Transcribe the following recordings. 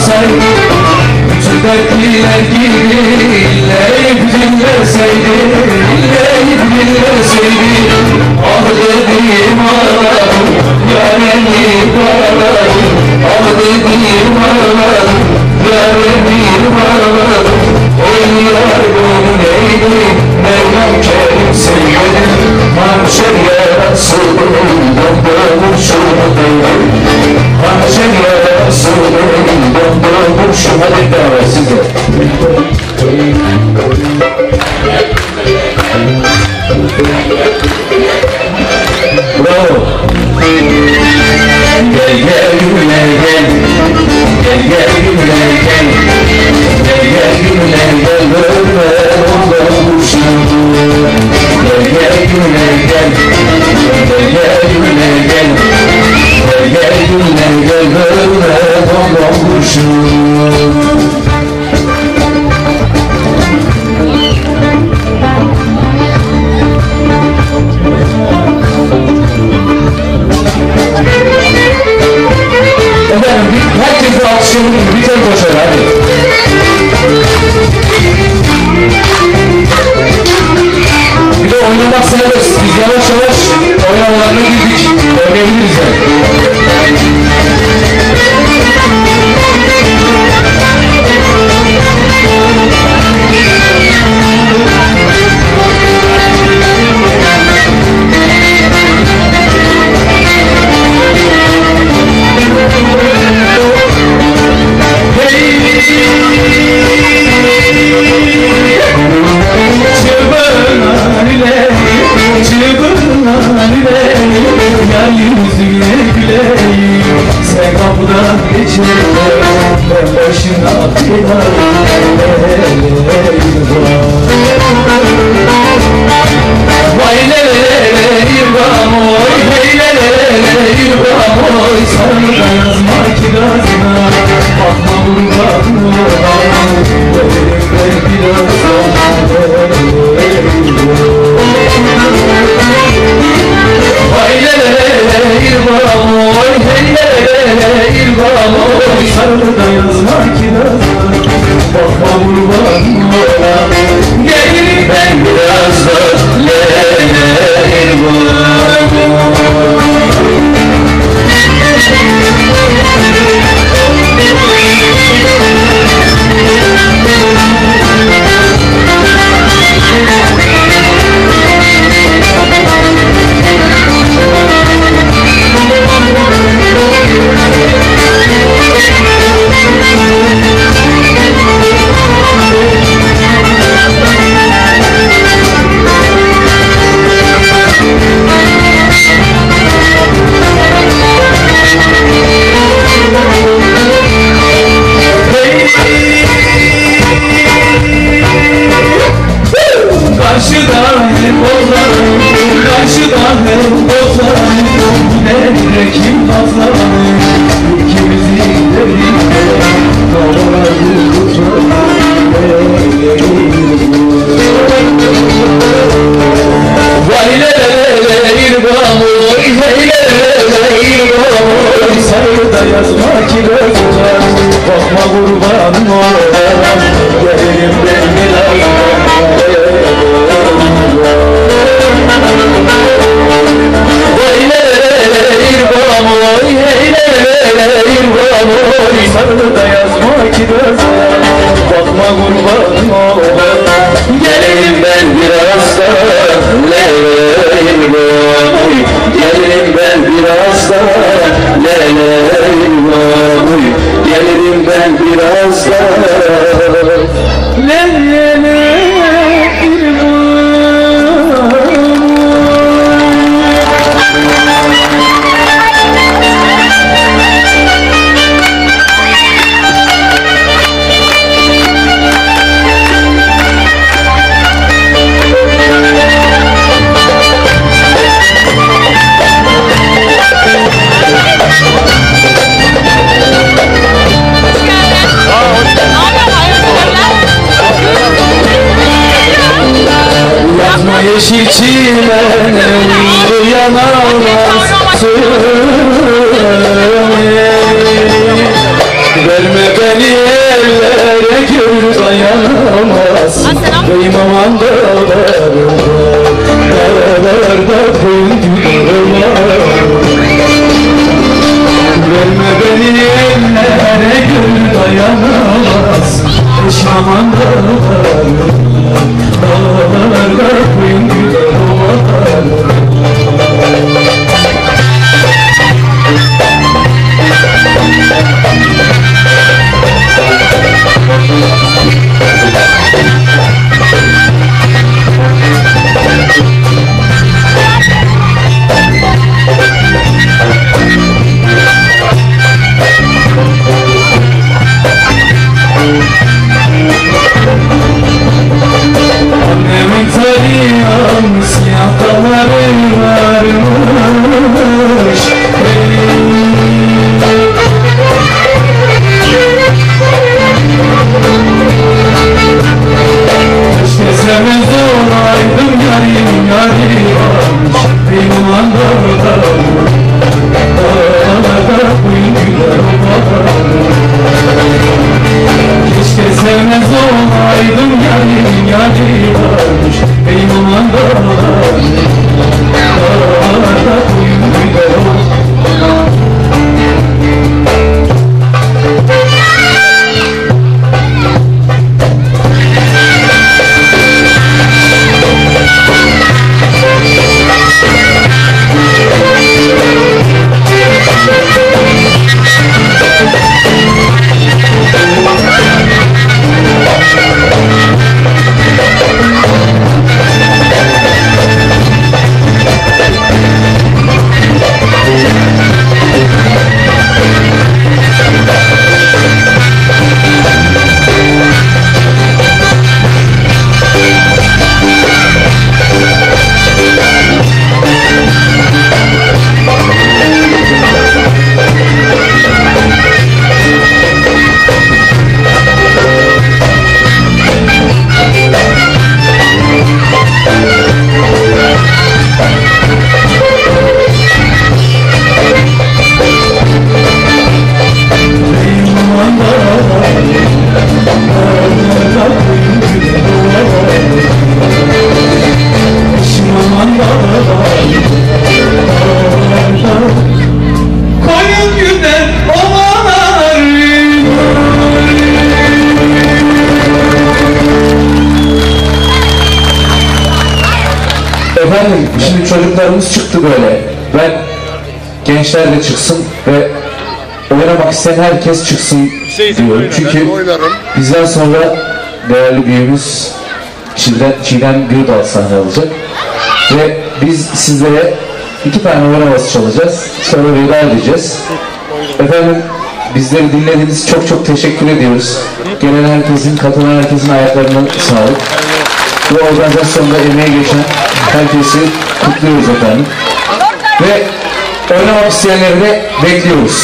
olsaydı, bütün dertliler gibi inleyip dinleseydi, inleyip dinleseydi. Ah dediğim ağlarım, yarenim ağlarım. Ah dediğim ağlarım, yarenim ağlarım. Oy yar bunu neydi, Mevlam Kerim sevmedim. Hançer yarasıdır, dondu kurşuna değdi. Hançer yarasıdır, dondu kurşuna değdi. Sizde bravo. Gel gel günler gel, gel gel günler gel, gel gel günler gel, böyle ondan kurşuna. Gel gel günler gel, gel gel günler gel, gel gel günler gel, böyle ondan kurşuna. Herkes de alkışlayalım, bir tek koşar hadi. Bir de oynamak serbest, biz yavaş yavaş oynamalarına girdik, oynayabiliriz yani. Sen kapıdan geçerken ben başına vay lelele yırgam oy, hey lelele yırgam oy. Sana da yazma kirazına, bakma vurganına, veririm ben birazdan. Vay lelele yırgam oy, hey lelele yırgam oy. Sana da yazma kirazına, bakma vurganına, gelirim ben birazdan. Lelele yırgam oy. Karşıdan hep bozlarım, karşıdan hep bozlarım. Nerede kim fazlarım, ikimizin derinde dağlardı kurtarım. Vay lelele yırgam oy, hey lelele yırgam oy. Sana da yazma kirazına, bakma kurbanım olam, gelirim ben birazdan. Vay lelele yırgam oy, hey lelele yırgam oy. Sana da yazma kirazına, bakma kurbanım olam, gelirim ben birazdan. Lelele yırgam oy, gelirim ben birazdan. Lelele yırgam oy, gelirim ben birazdan. Lelele yeşil çimenin uyanamaz Verme beni ellere gül dayanamaz. Benim aman dağlarda koyun gidiyorlar. Verme beni ellere gül dayanamaz. Benim aman dağlarda koyun gidiyorlar. Annemin tanıyan siyah damarı varmış. Keşke sevmez olaydım yarim varmış. Benim andırdım dağlarda koyun güler varmış. Keşke sevmez olaydım yarim varmış. Benim andırdım dağlarda koyun güler varmış. Efendim, şimdi çocuklarımız çıktı böyle. Ben gençler de çıksın ve oynamak isteyen herkes çıksın diyorum. Çünkü bizden sonra değerli büyüğümüz Çiğdem Gürdal sahne alacak. Ve biz sizlere 2 tane oynaması çalacağız. Sonra veda edeceğiz. Efendim, bizleri dinlediğiniz için çok teşekkür ediyoruz. Gelen herkesin, katılan herkesin ayaklarına sağlık. Bu organizasyonda emeği geçen herkesi kutluyoruz efendim. Ve oynamak isteyenleri de bekliyoruz.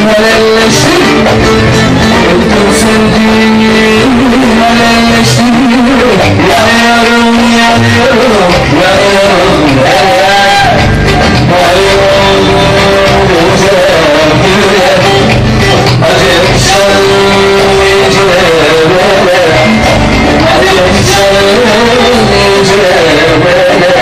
helalleştim. Öptüm sevdiğim helalleştim. Yanıyorum, yanıyorum, yanıyorum, kayboldum uzaklara. Acep canım incelere, acep canım incelere.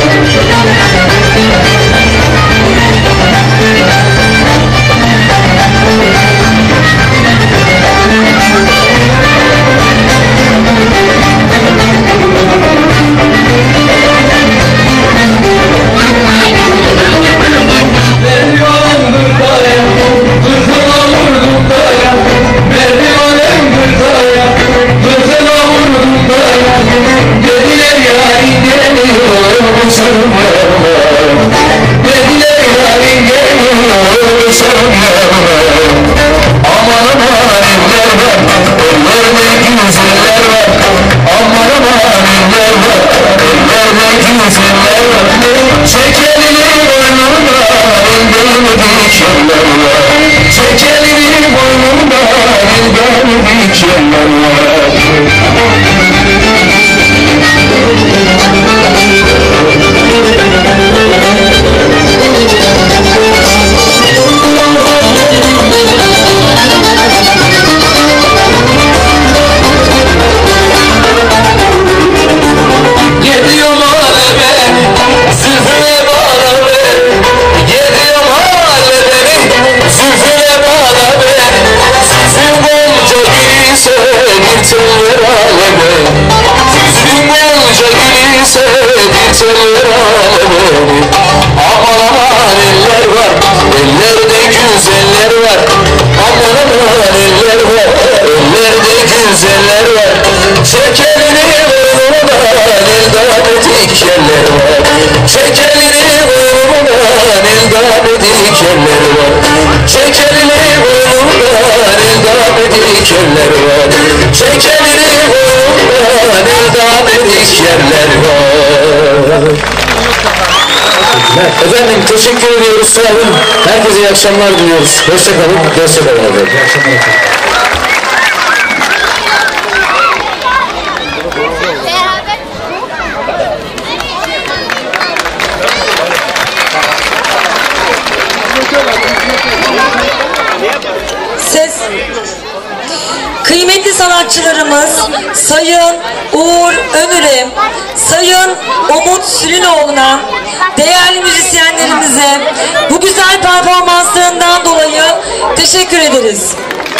Efendim teşekkür ediyoruz, sağ olun. Herkese iyi akşamlar diliyoruz. Hoşça kalın, hoşça kalın efendim. İyi akşamlar efendim. Ses. Kıymetli sanatçılarımız Sayın Uğur Önür'e, Sayın Umut Sülünoğlu'na, değerli müzisyenlerimize bu güzel performanslarından dolayı teşekkür ederiz.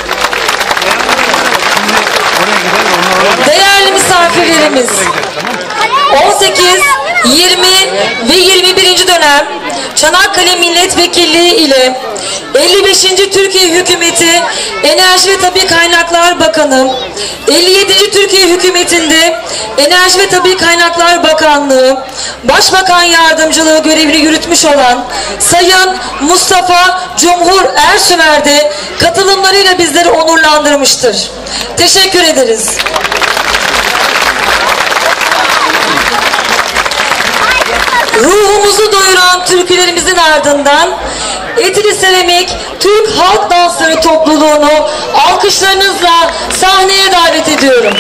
Değerli misafirlerimiz, 18, 20 ve 21. dönem Çanakkale Milletvekilliği ile 55. Türkiye Hükümeti Enerji ve Tabii Kaynaklar Bakanı, 57. Türkiye Hükümeti'nde Enerji ve Tabii Kaynaklar Bakanlığı Başbakan Yardımcılığı görevini yürütmüş olan Sayın Mustafa Cumhur Ersümer de katılımlarıyla bizleri onurlandırmıştır. Teşekkür ederiz. Ruhumuzu doyuran türkülerimizin ardından Etili Seramik Türk Halk Dansları topluluğunu alkışlarınızla sahneye davet ediyorum.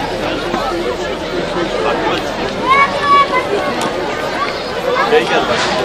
Gel.